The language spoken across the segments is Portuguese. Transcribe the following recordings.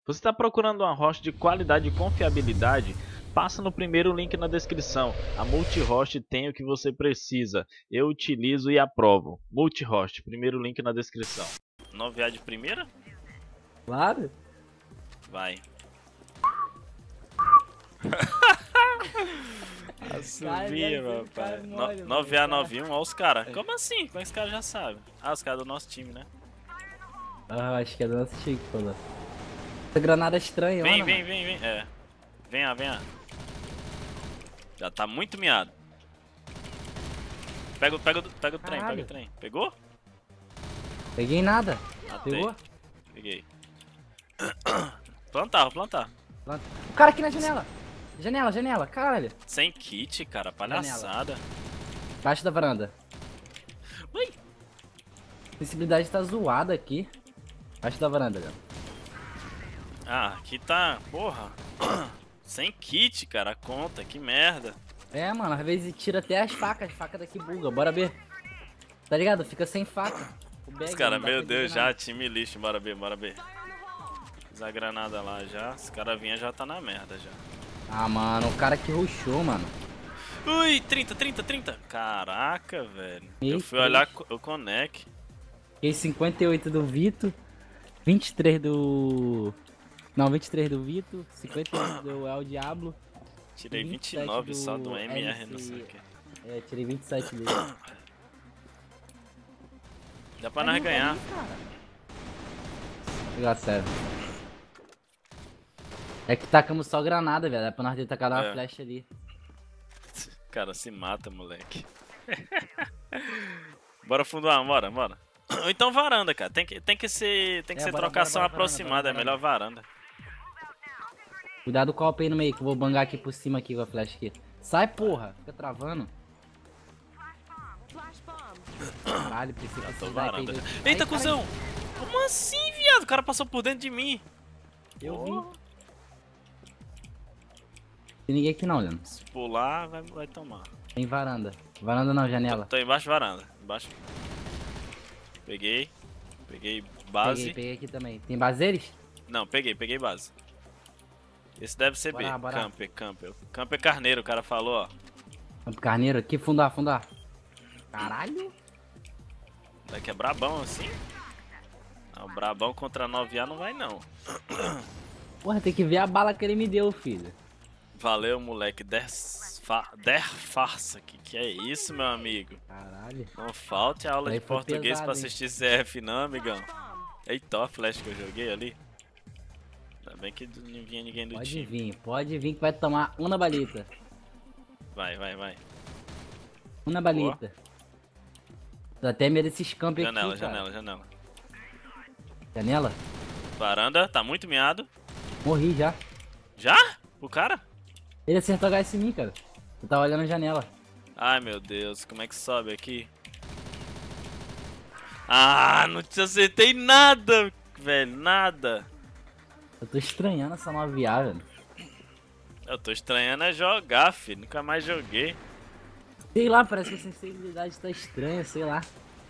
Você está procurando uma host de qualidade e confiabilidade? Passa no primeiro link na descrição. A Multihost tem o que você precisa. Eu utilizo e aprovo. Multihost, primeiro link na descrição. 9A de primeira? Claro. Vai. Assumia, meu pai. 9A, 9-1, olha os caras. Como assim? Como é que os caras já sabem? Ah, os caras do nosso time, né? Ah, acho que é do nosso time que falou. Essa granada é estranha, Vem, mano. vem. É. Vem. Já tá muito miado. Pega o trem, pega o trem. Pegou? Peguei nada. Matei. Pegou? Peguei. Plantar, vou plantar. O cara aqui na janela. Janela, caralho. Sem kit, cara, palhaçada. Baixo da varanda. Ui! Sensibilidade tá zoada aqui. Baixo da varanda, galera. Ah, aqui tá, porra. Sem kit, cara, a conta, que merda. É, mano, às vezes tira até as facas daqui buga. Bora ver. Tá ligado? Fica sem faca. Os caras, meu Deus, já, time lixo, bora ver. Fiz a granada lá já, se o cara vinha já tá na merda já. Ah, mano, o cara que rushou, mano. Ui, 30. Caraca, velho. Eita, eu fui olhar o Connect. Fiquei 58 do Vito, 23 do... Não, 23 do Vito, 58 do El Diablo. Tirei 29 só do MR, não sei o que. É, tirei 27 dele. Dá pra nós ganhar. Pegar sério. É que tacamos só granada, velho. É pra nós ter tacado uma flecha ali. Cara, se mata, moleque. Bora fundoar, bora. Ou então varanda, cara. Tem que ser trocação aproximada, varanda. É melhor varanda. Cuidado com o aí no meio, que eu vou bangar aqui por cima aqui com a flecha aqui. Sai, porra! Fica travando. Caralho, precisa que varanda. Eita, cuzão! Como assim, viado? O cara passou por dentro de mim. Eu vi. Tem ninguém aqui não, Leandro. Se pular, vai tomar. Tem varanda. Varanda não, janela. Tô embaixo da varanda. Embaixo. Peguei base. Peguei aqui também. Tem baseres? Não, peguei base. Esse deve ser B. Camper carneiro, o cara falou, ó. Camper carneiro? Aqui, fundar. Caralho. Daqui é brabão assim? Não, brabão contra 9A não vai não. Porra, tem que ver a bala que ele me deu, filho. Valeu, moleque. Der farsa. Que é isso, meu amigo? Caralho. Não falte aula de português pesado, pra assistir CF, não, amigão. Eita, a flash que eu joguei ali. Ainda bem que não vinha ninguém do time. Pode vir que vai tomar uma balita. Vai. Uma balita. Tô até medo desses campos aqui, Janela. Janela? Varanda, tá muito miado. Morri já. Já? O cara? Ele acertou HS em mim, cara. Eu tava olhando a janela. Ai, meu Deus, como é que sobe aqui? Ah, não te acertei nada, velho, nada. Eu tô estranhando essa 9A, velho. Eu tô estranhando é jogar, filho. Nunca mais joguei. Sei lá, parece que a sensibilidade tá estranha, sei lá.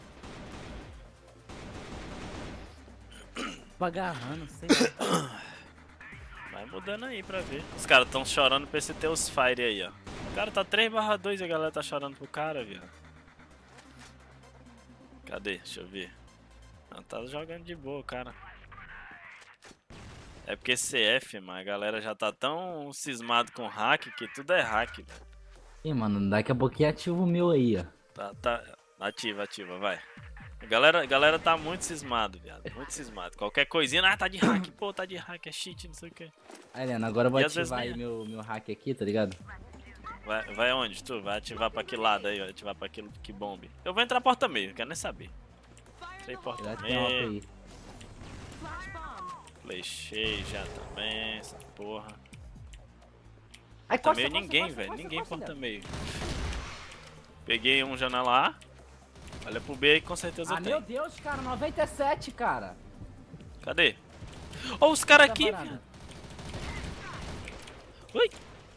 Tô agarrando, sei lá. Vai mudando aí pra ver. Os caras tão chorando pra esse ter os fire aí, ó. O cara tá 3/2 e a galera tá chorando pro cara, viado. Cadê? Deixa eu ver. Não, tá jogando de boa, cara. É porque CF, mano, a galera já tá tão cismado com hack que tudo é hack, velho. Ih, mano, daqui a pouquinho ativa o meu aí, ó. Tá. Ativa, vai. A galera tá muito cismado, viado. Muito cismado. Qualquer coisinha, tá de hack, pô, tá de hack, é cheat, não sei o que. Aí, Leandro, agora eu vou ativar aí meu hack aqui, tá ligado? Vai onde, tu? Vai ativar pra que lado aí, ó? Ativar pra aquilo que bombe. Eu vou entrar porta meio, não quero nem saber. Entrei porta meio. Flechei já também, essa porra. Aí, porta meio ninguém, velho. Ninguém porta meio. Peguei um janela A. Olha pro B aí, com certeza eu tenho. Meu Deus, cara, 97, cara. Cadê? Ó, os caras aqui, velho. Ui.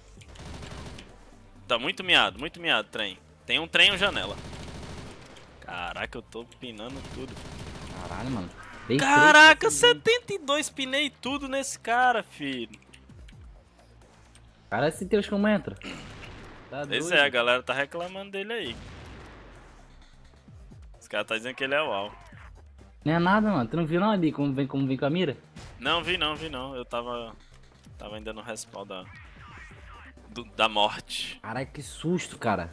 Tá muito miado, trem. Tem um trem e uma janela. Caraca, eu tô pinando tudo. Caralho, mano. Dei Caraca, 3, 72 pinei tudo nesse cara, filho. Cara, esse Deus como entra. Tá Pois doido. é, a galera tá reclamando dele aí. Os caras tá dizendo que ele é o UAU. Não é nada, mano. Tu não viu não ali como vem com a mira? Não, vi não. Eu tava ainda no respawn da morte. Caralho, que susto, cara.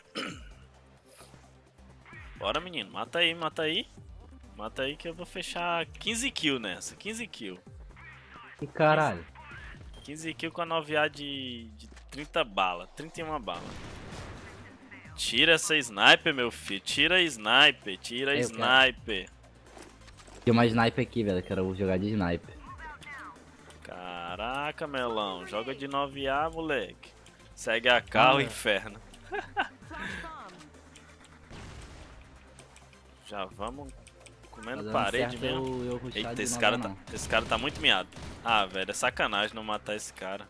Bora, menino. Mata aí. Mata aí que eu vou fechar 15 kills nessa. 15 kills. Que caralho. 15 kills com a 9A de 30 balas. 31 balas. Tira essa sniper, meu filho. Tira a sniper. Tem uma sniper aqui, velho. Quero jogar de sniper. Caraca, melão. Joga de 9A, moleque. Segue a carro, inferno. Já vamos comendo parede mesmo. Eita, esse cara tá muito miado. Ah, velho, é sacanagem não matar esse cara.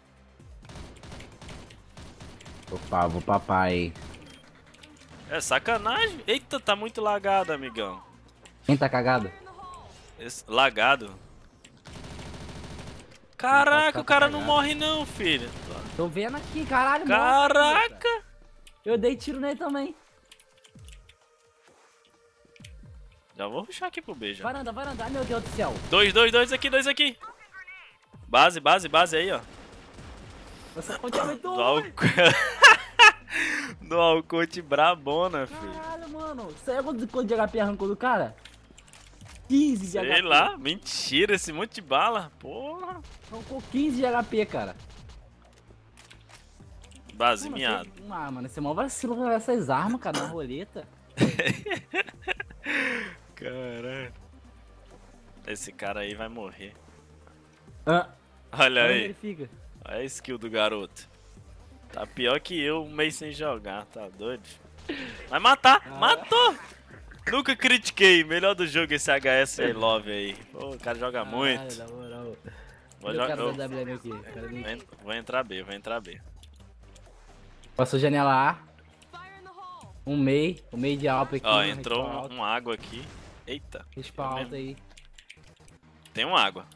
Opa, vou papai. É sacanagem. Eita, tá muito lagado, amigão. Quem tá cagado? Lagado. Caraca, o cara não morre não, filho. Tô vendo aqui, caralho. Caraca. Morre, eu dei tiro nele também. Já vou rushar aqui pro B já. Varanda. Ai, meu Deus do céu. Dois aqui. Base aí, ó. Você continua Do Alcote brabona, filho. Caralho, mano. Sabe quanto de HP arrancou do cara? 15 de HP. Sei lá, mentira, esse monte de bala. Porra. Arrancou 15 de HP, cara. Base, miado. Mano, esse é mó vacilo com essas armas, cara, na roleta. Caralho. Esse cara aí vai morrer. Ah, Olha aí. Ele fica. Olha a skill do garoto. Tá pior que eu um mês sem jogar, tá doido? Vai matar! Matou! Nunca critiquei. Melhor do jogo esse HS I Love aí. Pô, o cara joga muito. Na moral. Vou entrar B. Passou janela A. Um meio de alto aqui. Ó, entrou um água aqui. Eita. Respawn alto aí. Tem um água.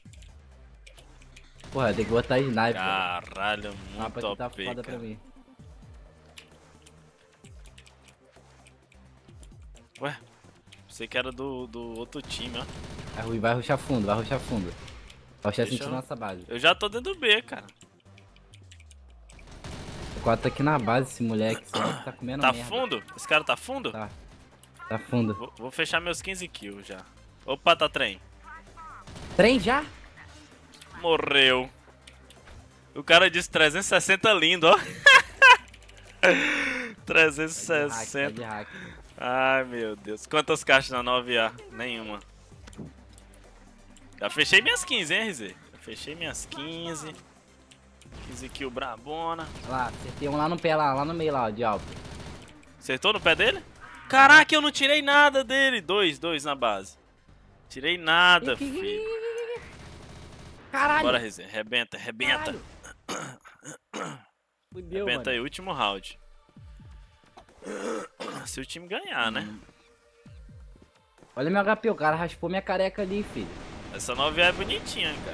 Porra, tem que botar sniper. Caralho, O mapa muito aqui tá foda pra mim. Ué, pensei que era do outro time, ó. Vai rushar fundo. Vai rushar Deixa sentindo nossa base. Eu já tô dentro do B, cara. O 4 tá aqui na base, esse moleque. Esse moleque tá comendo Tá merda. fundo? Esse cara tá fundo? Tá. Tá fundo. Vou fechar meus 15 kills já. Opa, tá trem. Trem já? Morreu. O cara disse 360 lindo, ó. 360. Tá de hack. Ai, meu Deus. Quantas caixas na 9A? Nenhuma. Já fechei minhas 15, hein, RZ? Já fechei minhas 15. 15 kills brabona. Olha lá, acertei um lá no pé, lá no meio, lá, ó, de alto. Acertou no pé dele? Caraca, eu não tirei nada dele. Dois na base. Tirei nada, filho. Caralho. Bora, RZ. Rebenta. Fudeu, Rebenta mano. aí, último round. Se o time ganhar, né? Olha meu HP, o cara raspou minha careca ali, filho. Essa 9A é bonitinha, cara.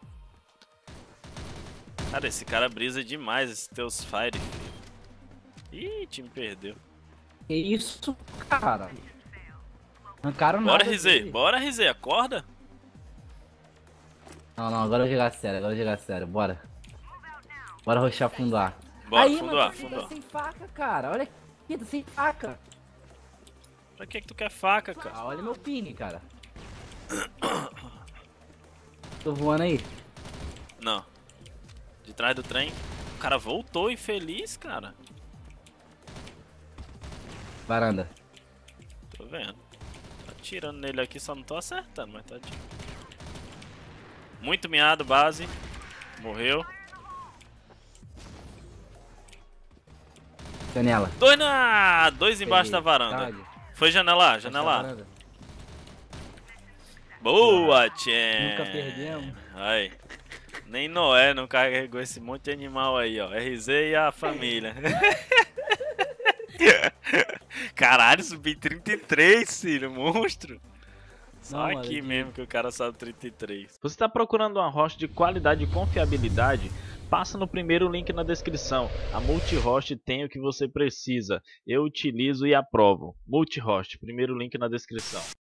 Cara, esse cara brisa demais, esses teus fire, filho. Ih, o time perdeu. Que isso, cara? Arrancaram Bora, nada RZ, dele. bora, RZ, acorda. Não, agora eu vou jogar sério, bora. Bora rushar fundo A. Bora, Aí, fundo mano, A, fundo tá A. sem faca, cara. Olha aqui, tá sem faca. Pra que tu quer faca, cara? Ah, olha meu ping, cara. Tô voando aí. Não. De trás do trem. O cara voltou infeliz, cara. Varanda. Tô vendo. Tá atirando nele aqui, só não tô acertando, mas tá atirando. Muito miado, base. Morreu. Janela. Dois embaixo da varanda. Tarde. Foi janela, janela. Boa, Tchê. Nunca perdemos. Aí. Nem Noé não carregou esse monte de animal aí, ó. RZ e a família. Caralho, subi 33, filho. Monstro. Só Não, aqui mano, mesmo que o cara sabe 33. Você está procurando uma host de qualidade e confiabilidade? Passa no primeiro link na descrição. A Multihost tem o que você precisa. Eu utilizo e aprovo. Multihost, primeiro link na descrição.